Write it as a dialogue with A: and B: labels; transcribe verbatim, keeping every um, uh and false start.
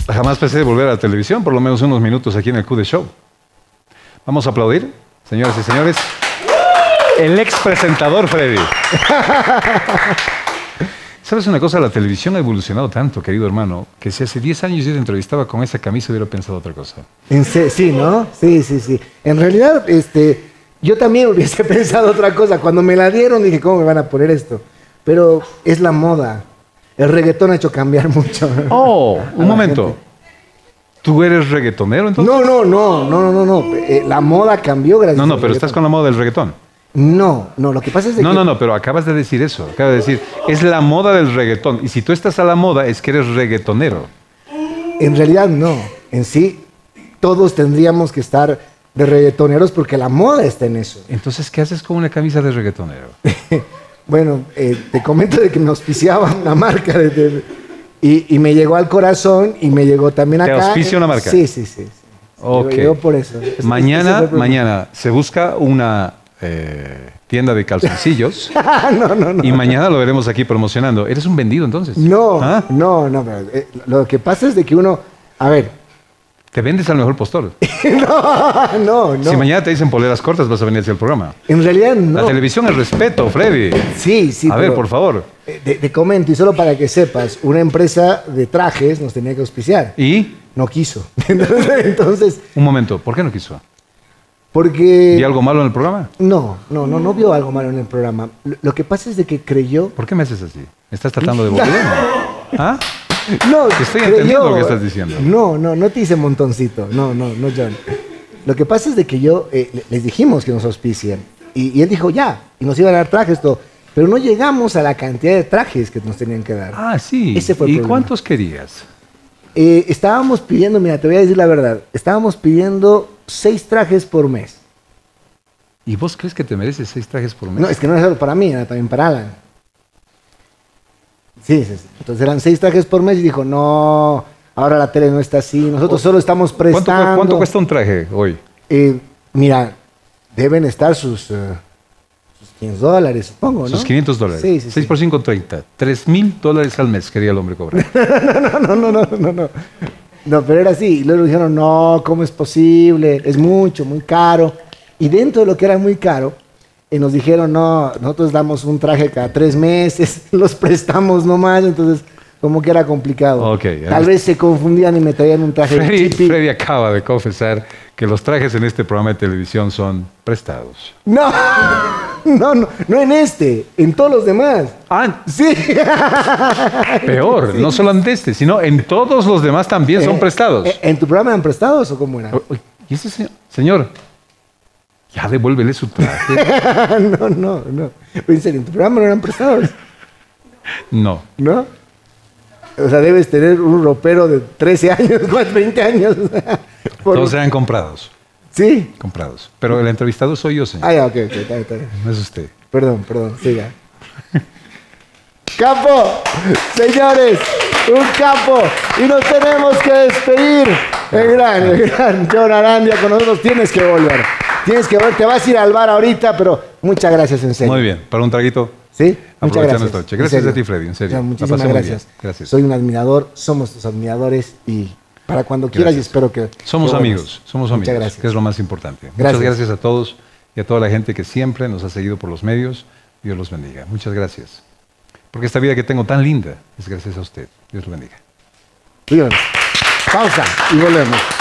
A: Jamás pensé volver a la televisión, por lo menos unos minutos aquí en el Q de Show. Vamos a aplaudir, señoras y señores. El ex presentador Freddy. ¿Sabes una cosa? La televisión ha evolucionado tanto, querido hermano, que si hace diez años yo te entrevistaba con esa camisa hubiera pensado otra cosa.
B: En se- sí, ¿no? Sí, sí, sí. En realidad, este, yo también hubiese pensado otra cosa. Cuando me la dieron dije, ¿cómo me van a poner esto? Pero es la moda. El reggaetón ha hecho cambiar mucho.
A: Oh,
B: a
A: un
B: la
A: momento.
B: gente.
A: ¿Tú eres reggaetonero entonces?
B: No, no, no, no, no, no, no. Eh, la moda cambió gracias
A: No, no,
B: al
A: pero estás
B: reggaetón.
A: con la moda del reggaetón.
B: No, no, lo que pasa es de
A: No,
B: que...
A: no, no, pero acabas de decir eso. Acabas de decir, es la moda del reggaetón. Y si tú estás a la moda, es que eres reggaetonero.
B: En realidad no. En sí, todos tendríamos que estar de reggaetoneros porque la moda está en eso.
A: Entonces, ¿qué haces con una camisa de reggaetonero?
B: Bueno, eh, te comento de que me auspiciaba una marca de, de- y, y me llegó al corazón y me llegó también
A: ¿Te
B: acá.
A: auspicia una marca?
B: Sí, sí, sí. sí.
A: Ok.
B: Llegó por eso. Ese- ese fue
A: Mañana,
B: el problema.
A: mañana se busca una eh, tienda de calzoncillos
B: no, no, no.
A: y mañana lo veremos aquí promocionando. ¿Eres un vendido entonces?
B: No,
A: ¿Ah?
B: no, no. pero, eh, lo que pasa es de que uno... A ver.
A: Te vendes al mejor postor.
B: no, no, no.
A: Si mañana te dicen poleras cortas, vas a venir hacia el programa.
B: En realidad no.
A: La televisión es respeto, Freddy.
B: Sí, sí.
A: A ver,
B: pero,
A: por favor.
B: eh, Te, te comento, y solo para que sepas, una empresa de trajes nos tenía que auspiciar.
A: Y,
B: No quiso. Entonces, entonces,
A: un momento, ¿por qué no quiso?
B: porque...
A: ¿Vi algo malo en el programa?
B: No, no, no, no vio algo malo en el programa. Lo, lo que pasa es de que creyó...
A: ¿Por qué me haces así? ¿Me estás tratando de boludo? ¿Ah?
B: No,
A: Te estoy
B: creyó-
A: entendiendo lo que estás diciendo.
B: No, no, no te hice montoncito. No, no, no, John. Lo que pasa es de que yo, eh, le- les dijimos que nos auspicien. Y, y él dijo, ya, y nos iban a dar trajes, todo. Pero no llegamos a la cantidad de trajes que nos tenían que dar.
A: Ah, sí.
B: Ese fue el
A: ¿Y
B: problema.
A: cuántos querías?
B: Eh, estábamos pidiendo, mira, te voy a decir la verdad, estábamos pidiendo seis trajes por mes.
A: ¿Y vos crees que te mereces seis trajes por mes?
B: No, es que no era solo para mí, era también para Alan. Sí, sí, sí. Entonces eran seis trajes por mes y dijo, no, ahora la tele no está así, nosotros solo estamos
A: ¿Cuánto,
B: prestando.
A: cu- cuánto cuesta un traje hoy?
B: Eh, mira, deben estar sus, eh, sus quince dólares, supongo, ¿no?
A: Sus quinientos dólares.
B: Sí, sí,
A: seis
B: sí.
A: por cinco, treinta. tres mil dólares al mes quería el hombre cobrar.
B: No, no, no, no, no, no. No, pero era así. Y luego dijeron, no, ¿cómo es posible? Es mucho, muy caro. Y dentro de lo que era muy caro, eh, nos dijeron, no, nosotros damos un traje cada tres meses, los prestamos nomás, entonces como que era complicado.
A: Ok, ya
B: Tal
A: ves.
B: vez se confundían y me traían un traje
A: Freddy,
B: chipi.
A: Freddy acaba de confesar que los trajes en este programa de televisión son prestados.
B: No, no, no, no en este, en todos los demás.
A: Ah,
B: Sí.
A: peor, no solo en este, sino en todos los demás también son prestados.
B: Eh, ¿En tu programa eran prestados o cómo era?
A: O- o- ¿Y ese señor? Señor, ya devuélvele su traje.
B: no, no, no. En serio, en tu programa no eran prestados,
A: No.
B: ¿no? O sea, debes tener un ropero de trece años, veinte años. Por-
A: Todos eran comprados.
B: Sí.
A: Comprados. Pero el entrevistado soy yo, señor.
B: Ah, ya, ok, ok, está bien, está bien.
A: No es usted.
B: Perdón, perdón, siga. ¡Capo! Señores, un capo. Y nos tenemos que despedir. El gran, el gran John Arandia con nosotros. Tienes que volver. Tienes que volver. Te vas a ir al bar ahorita, pero muchas gracias, en serio.
A: Muy bien. Para un traguito.
B: ¿Sí? Muchas
A: Aprovechando
B: gracias.
A: esta noche.
B: En
A: Gracias
B: serio.
A: a ti, Freddy, en serio.
B: Ya,
A: La
B: muchísimas
A: pasé muy
B: gracias.
A: bien. Gracias.
B: Soy un admirador, somos tus admiradores y para cuando quieras y
A: Gracias.
B: espero que...
A: Somos
B: que
A: amigos,
B: vuelvas.
A: somos
B: Muchas
A: amigos,
B: gracias.
A: que es lo más importante.
B: Gracias.
A: Muchas gracias a todos y a toda la gente que siempre nos ha seguido por los medios. Dios los bendiga. Muchas gracias. Porque esta vida que tengo tan linda es gracias a usted. Dios lo bendiga.
B: Díganos. Pausa y volvemos.